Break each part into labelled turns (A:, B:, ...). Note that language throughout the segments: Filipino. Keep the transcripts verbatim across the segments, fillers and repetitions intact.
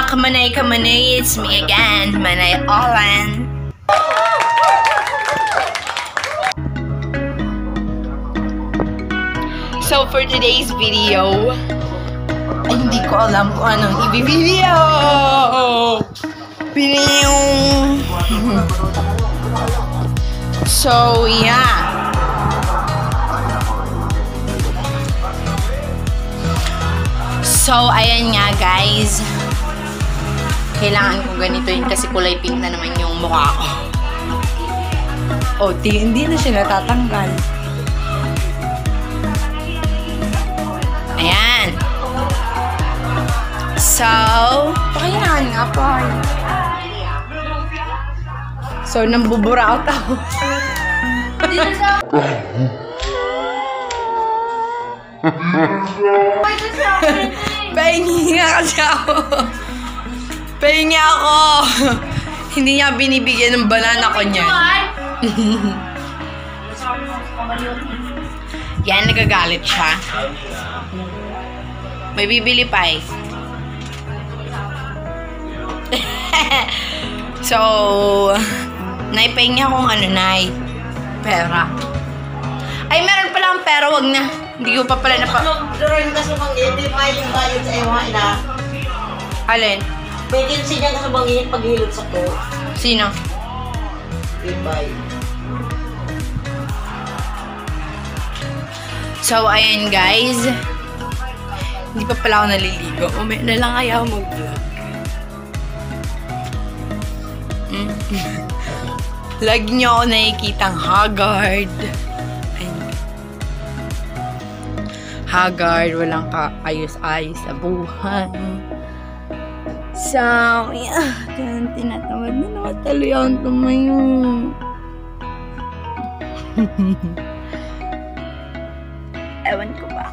A: kamanay kamanay, it's me again, Manay Olan. So for today's video, ay, hindi ko alam kung anong i-video. Video. So yeah. So ayan nga guys. Kailangan ko ganito yun kasi kulay pink na naman yung mukha ko. Oh, hindi na siya natatanggal. Ayan. So, pakailangan nga po. So, nambubura out ako. Pahingi nga kasi ako. Pahingi ako. Hindi niya binibigyan ng banana ko niyan. Yan, nagagalit siya. May bibili pa eh. So, naipahingi akong ano, nai. Pera. Ay, meron pala ang pera, wag na. Hindi ko pa pala napa...
B: During ka sumangit, di ba yung bayad sa ewa ina?
A: Alin?
B: Pwede siya ka sumangit paghilot sa ko.
A: Sino?
B: Yung bayad.
A: So, ayan guys. Hindi pa pala ako naliligo. Umay na lang kaya ako mag-vlog. Mm. Lagi niyo ako nakikitang haggard. Haggard, walang kaayos-ayos sa buhay. So, yeah. Diyan, tinatawad na nakataloy akong tumayo. Ewan ko ba?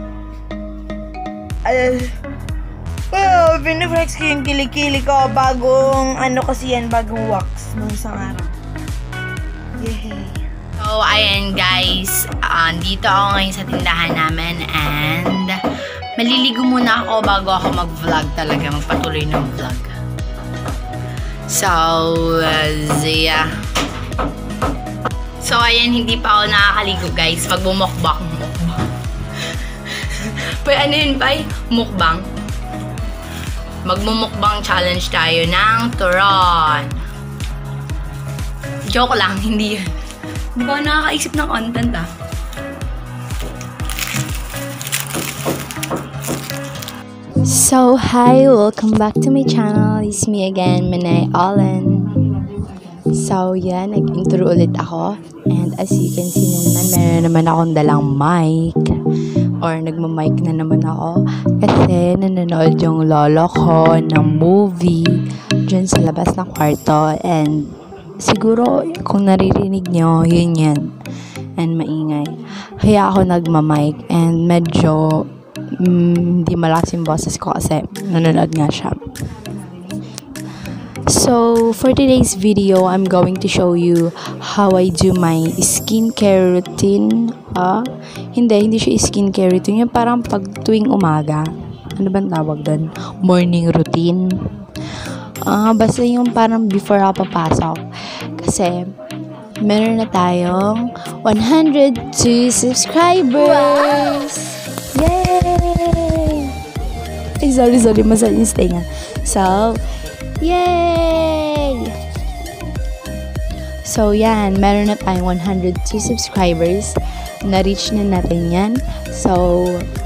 A: Uh, oh, pinaflex ko yung kilikili ko. Bagong, ano kasi yan, bagong wax nung isang araw. Yay! So, ayan guys, uh, dito ako ngayon sa tindahan namin and maliligo muna ako bago ako mag-vlog talaga, magpatuloy ng vlog. So, uh, yeah. So, ayan, hindi pa ako nakakaligo guys, magbumukbang. Pero ano yun ba? Mukbang. Magmumukbang challenge tayo ng turon. Joke lang, hindi yun. Di ba nakakaisip ng content ah?
C: So, hi! Welcome back to my channel. It's me again, Manay Olan. So, yan. Nag-intro ulit ako. And as you can see naman, meron naman akong dalang mic. Or nagmamic na naman ako. Kasi nanonood yung lolo ko ng movie dyan sa labas ng kwarto. And siguro, kung naririnig nyo, yun yan. And maingay. Kaya ako nagmamic. And medyo mm, hindi malakas yung boses ko kasi nanonood nga siya. So, for today's video, I'm going to show you how I do my skincare routine. Ah, hindi, hindi siya skincare routine. Yung parang pag tuwing umaga. Ano bang tawag doon? Morning routine. Ah, basta yung parang before ako papasok. Kasi, meron na tayong one hundred two subscribers! Wow. Yay! Eh, sorry, sorry, masal yung stay nga. So, yay! So, yan, meron na tayong one hundred two subscribers. Na-reach na natin yan. So,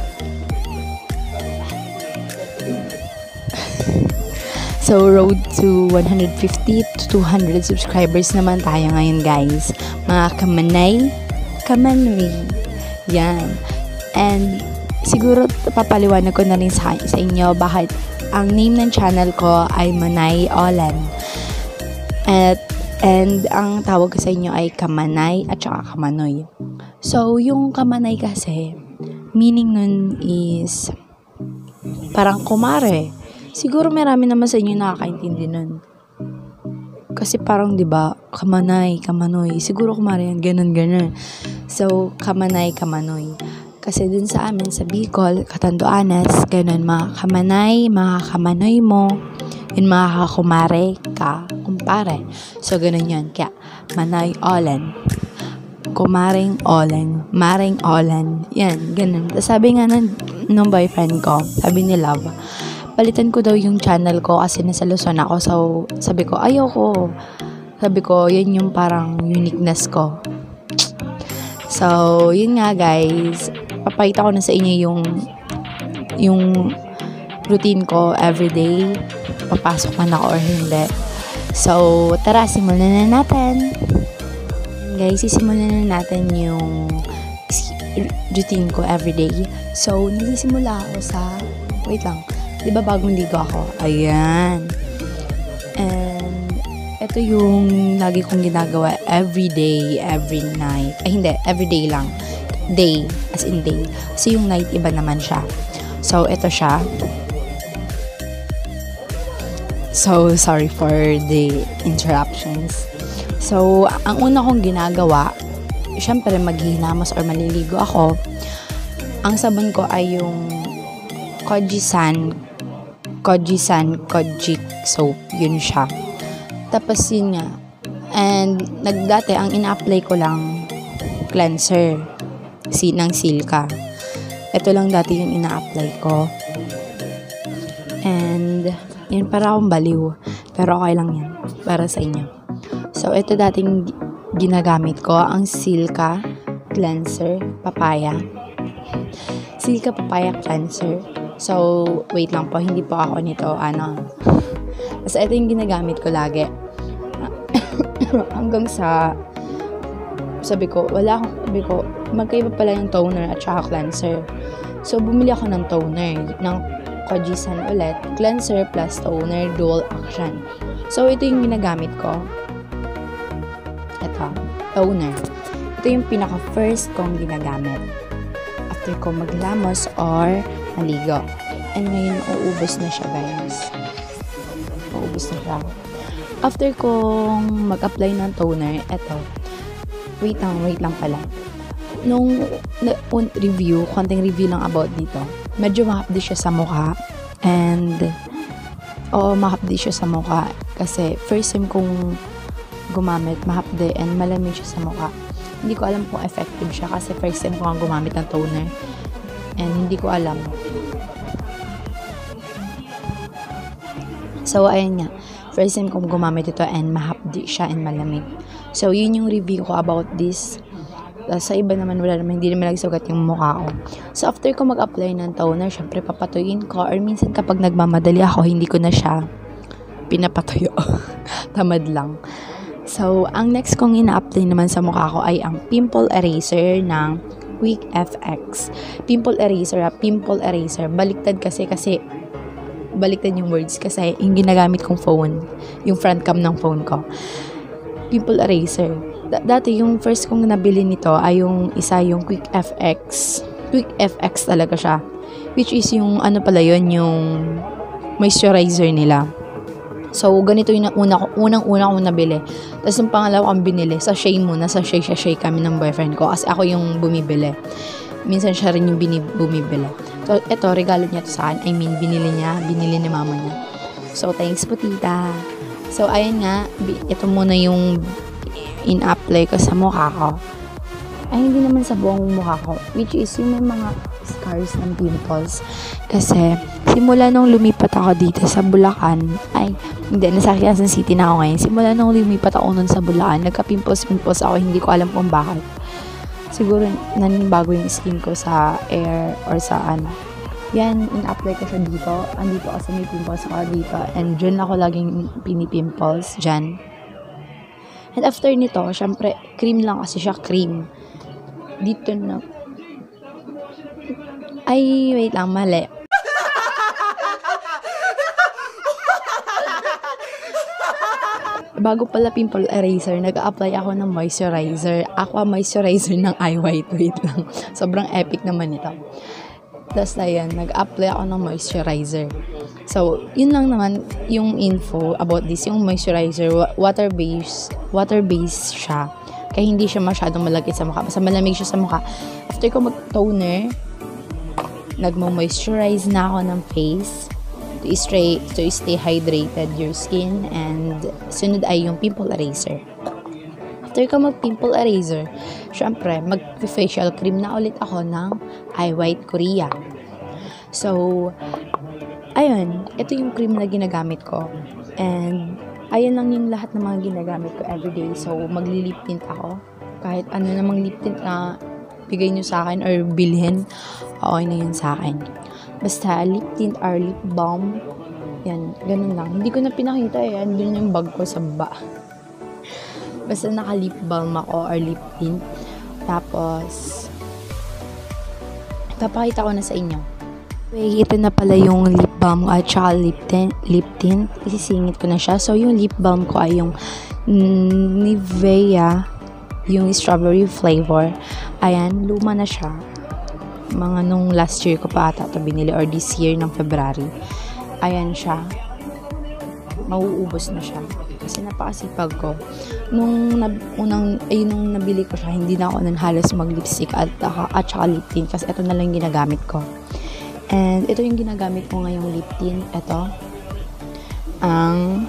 C: So, road to one hundred fifty to two hundred subscribers naman tayo ngayon, guys. Mga kamanay, kamanoy. Yan. And, siguro, papaliwanag ko na rin sa, sa inyo bakit ang name ng channel ko ay Manay Olan. At, and, ang tawag ko sa inyo ay kamanay at saka kamanoy. So, yung kamanay kasi, meaning nun is, parang kumare. Siguro marami naman sa inyo nakakaintindi nun. Kasi parang, di ba, kamanay, kamanoy. Siguro kumare yan, ganun, ganun. So, kamanay, kamanoy. Kasi dun sa amin, sa Bicol, Catanduanes, ganun, mga kamanay, mga kamanoy mo, yun mga kakumare ka, kumpare. So, ganun yun. Kaya, manay olen. Kumaring olen. Maring olen. Yan, ganun. Sabi nga nun, nung boyfriend ko, sabi ni Love, palitan ko daw yung channel ko kasi nasa Luzon ako. So, sabi ko, ayoko. Sabi ko, yun yung parang uniqueness ko. So, yun nga guys. Papakita ko na sa inyo yung yung routine ko everyday. Papasok man ako or hindi. So, tara, simulan na natin. Guys, sisimulan na natin yung routine ko everyday. So, nagsisimula ako sa, wait lang, di ba bagong ligo ako? Ayan. And, ito yung lagi kong ginagawa everyday, every night. Ay, hindi, everyday lang. Day, as in day. Kasi yung night, iba naman siya. So, ito siya. So, sorry for the interruptions. So, ang una kong ginagawa, syempre maghihinamos or maliligo ako. Ang sabon ko ay yung Kojisan, Kojisan Kojic soap. Yun siya. Tapos yun nga. And, nagdati, ang ina-apply ko lang cleanser. Si, ng Silka. Ito lang dati yung ina-apply ko. And, yun, para akong baliw. Pero okay lang yan. Para sa inyo. So, ito dating ginagamit ko. Ang Silka cleanser, papaya. Silka papaya cleanser. So, wait lang po. Hindi po ako nito, ano. Kasi ito yung ginagamit ko lagi. Hanggang sa, sabi ko, wala akong, sabi ko, magkaiba pala yung toner at saka cleanser. So, bumili ako ng toner, ng Kojisan ulit, cleanser plus toner, dual action. So, ito yung ginagamit ko. Ito, toner. Ito yung pinaka-first kong ginagamit. After ko maglamos or maligo. And ngayon, uubos na siya, guys. Uubos na siya. After kong mag-apply ng toner, eto, wait lang, wait lang pala. Nung na, un, review, konting review lang about dito, medyo mahapdi siya sa mukha. And, oo, mahapdi siya sa mukha. Kasi, first time kong gumamit, mahapdi, and malamig siya sa mukha. Hindi ko alam kung effective siya kasi first time ko nga gumamit ng toner. And, hindi ko alam. So, ayun nga. First time kong gumamit ito and mahapdi siya and malamig. So, yun yung review ko about this. Uh, sa iba naman, wala naman, hindi naman nagsugat yung mukha ko. So, after ko mag-apply ng toner, syempre papatuyin ko. Or minsan kapag nagmamadali ako, hindi ko na siya pinapatuyo. Tamad lang. So, ang next kong ina-apply naman sa mukha ko ay ang pimple eraser ng Quick F X. Pimple eraser, ha? Pimple eraser. Baliktad kasi, kasi baliktad yung words kasi yung ginagamit kong phone, yung front cam ng phone ko. Pimple eraser. D- dati yung first kong nabili nito ay yung isa, yung Quick F X. Quick F X talaga siya. Which is yung ano pala yun, yung moisturizer nila. So, ganito yung una ko, unang-una kong nabili. Tapos yung pangalawa kong binili, sa Shea muna, sa Shea, sa Shea kami ng boyfriend ko. Kasi ako yung bumibili. Minsan siya rin yung binib- bumibili. So, ito, regalo niya to sa akin. I mean, binili niya, binili ni mama niya. So, thanks po, tita. So, ayun nga, ito muna yung in-apply ko sa mukha ko. Ay, hindi naman sa buong mukha ko. Which is, yung may mga scars ng pimples. Kasi, simula nung lumipat ako dito sa Bulacan, ay, hindi, nasa Quezon City na ako ngayon. Simula nung lumipat ako nun sa Bulacan, nagka-pimples-pimples ako, hindi ko alam kung bakit. Siguro, nanibago yung skin ko sa air or sa ano. Yan, in-apply ko siya dito. Andito kasi may pimples ako dito. And dyan ako laging pinipimples. Dyan. And after nito, syempre, cream lang kasi siya, cream. Dito na. Ay, wait lang, mali. Bago pala pimple eraser, nag-apply ako ng moisturizer. Aqua moisturizer ng iWhite. Wait lang. Sobrang epic naman ito. Tapos ayan, nag-apply ako ng moisturizer. So, yun lang naman yung info about this. Yung moisturizer, water-based, water-based siya. Kaya hindi siya masyadong malagkit sa mukha. Basta malamig siya sa mukha. After ko mag-toner, nagmo-moisturize na ako ng face to stay, to stay hydrated your skin. And sunod ay yung pimple eraser. After ko mag-pimple eraser, syempre, mag-facial cream na ulit ako ng I White Korea. So, ayun, ito yung cream na ginagamit ko. And, ayun lang yung lahat ng mga ginagamit ko everyday. So, magli-lip tint ako. Kahit ano namang lip tint na bigay nyo sa akin or bilhin, okay na yun sa akin. Basta, lip tint or lip balm, yan, ganun lang. Hindi ko na pinakita eh. Andun yung bag ko sa baba. Basta naka-lip balm ako or lip tint. Tapos, papakita ko na sa inyo. Okay, ito na pala yung lip balm at saka lip tint. Lip tint. Isisingit ko na siya. So, yung lip balm ko ay yung Nivea, yung strawberry flavor. Ayan, luma na siya. Mga nung last year ko pa ata ito binili or this year ng February. Ayan siya. Mauubos na siya. Kasi napakasipag ko. Nung nab, unang, ay, nung nabili ko siya, hindi na ako nang halos mag-lipstick at, at saka lip tint. Kasi ito na lang ginagamit ko. And ito yung ginagamit ko ngayong lip tint. Ito. Ang,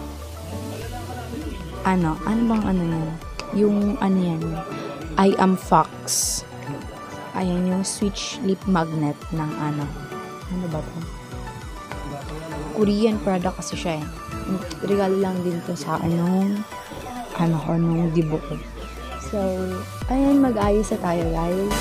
C: ano, ano bang ano yan? Yung, ano yan? I Am Fox. Ayan yung Switch Lip Magnet ng ano. Ano ba ito? Korean product kasi siya eh. Regalo lang din to sa anong ano ko nung dibo ko. So, ayan, mag-ayos na tayo guys.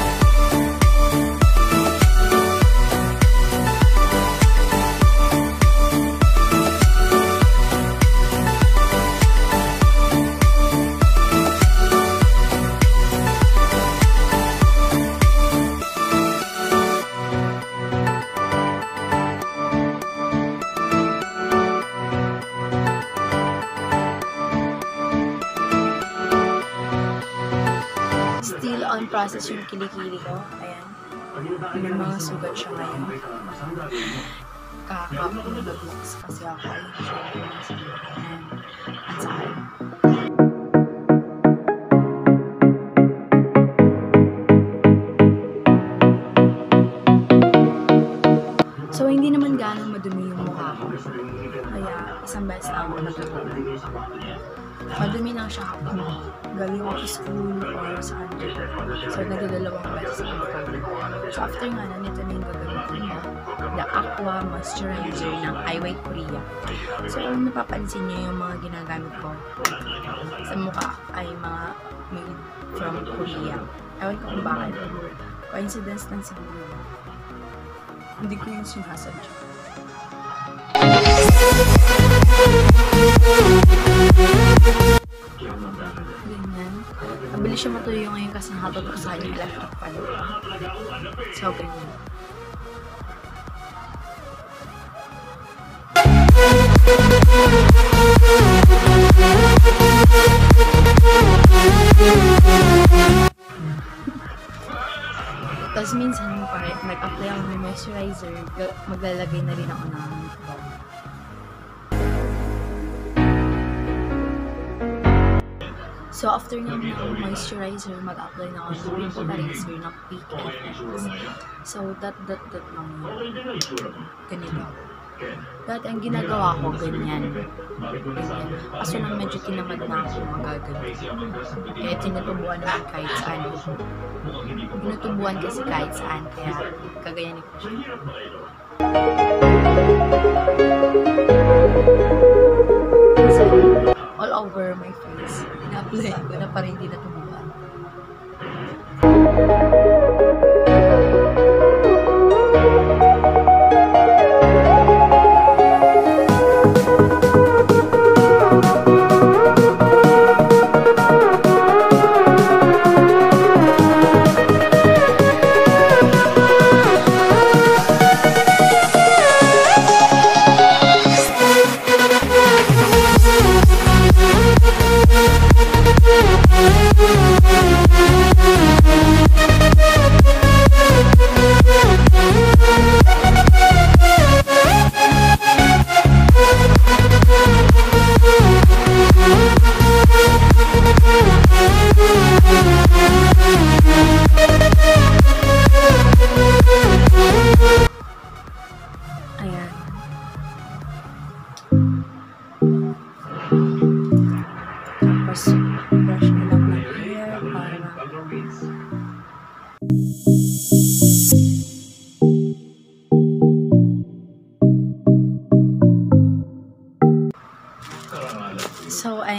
C: Still on process yung kilikili ko. Ayan. May mga sugat siya ngayon. Kakap ko nag-box kasi ako ay and ang sakit. So, hindi naman ganong madumi yung mukha ko. Kaya, isang beses na ako natulog. Madumi lang siya kapag galing ako sa school or sa under. So, nagdadalawang beses ako. So, after nga na, nito na yung gagamitin na the Aqua Moisturizer ng I White Korea. So, kung napapansin niyo yung mga ginagamit ko sa mukha ay mga made from Korea. Ewan ko kung bakit. Coincidence lang siguro. Hindi ko yung sinasadya. Ganyan. Mabilis siya matuyo ngayon kasi nakatutok sa kanya electric fan. So, ganyan. Tapos minsan, nag-apply ako ng moisturizer, maglalagay na rin ako ng lip balm. So, after nga ng moisturizer, mag-apply na ako ng pimple eraser ng Peak F X. So, that, that, that lang yun. Ganito. Dati, ang ginagawa ko, ganyan. Ganyan. Kaso lang medyo tinamad na ako magagamit. Kaya tinutubuan naman kahit saan. Tinutubuan kasi kahit saan. Kaya, kagayanin ko siya. So, all over my face. Na-apply ko na parang hindi natubuan.
D: We'll be right back.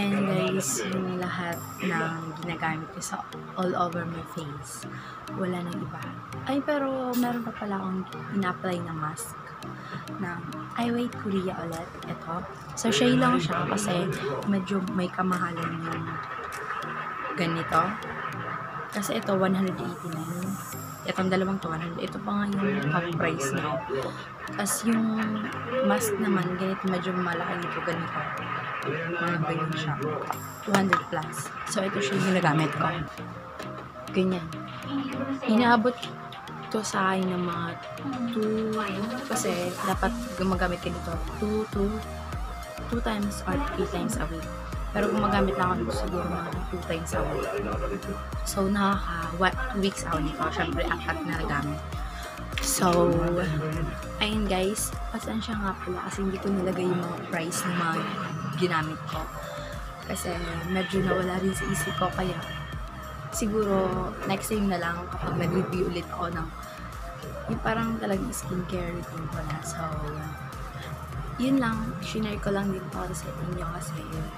C: Ayan guys, yung lahat ng ginagamit ko sa all over my face. Wala nang iba. Ay, pero meron pa pala akong ina-apply na mask ng I Wait Korea ulit. Ito. So, shade lang siya kasi medyo may kamahalan yung ganito. Kasi ito, one eighty-nine. Itong dalawang to, one hundred. Ito pa nga yung top price niya. Tapos yung mask naman, ganito medyo malaki nito, ganito. Mga ganyan siya. two hundred plus. So, ito siya yung ginagamit ko. Ganyan. Inaabot to sa akin ng mga two, kasi dapat gumagamit ka dito two, two, two times or three times a week. Pero gumagamit lang ako dito siguro mga two times a week. So, nakaka what, two weeks ako nito. Siyempre, apat na nagamit. So, ayun guys, pasensya nga pala kasi hindi ko nilagay yung mga price ng mga ginamit ko. Kasi medyo nawala rin sa isip ko, kaya siguro next time na lang kapag nag-review ulit ako ng yung parang talagang skincare routine ko na. So, yun lang, shinare ko lang din para sa inyo kasi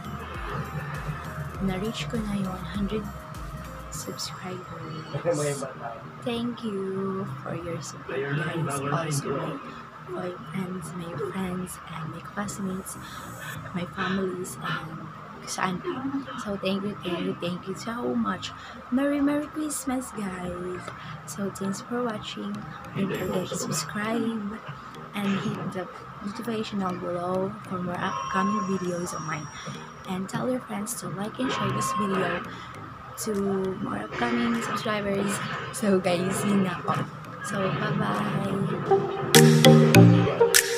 C: na-reach ko na yung one hundred subscribers. Thank you for your support, guys. Also, my, my friends, my friends, and my classmates, my families, and saan pa. So, thank you, thank you, thank you so much. Merry, Merry Christmas, guys. So, thanks for watching. Don't forget to subscribe and hit the notification down below for more upcoming videos of mine. And tell your friends to like and share this video to more upcoming subscribers. So, guys, yun na po. So, bye-bye!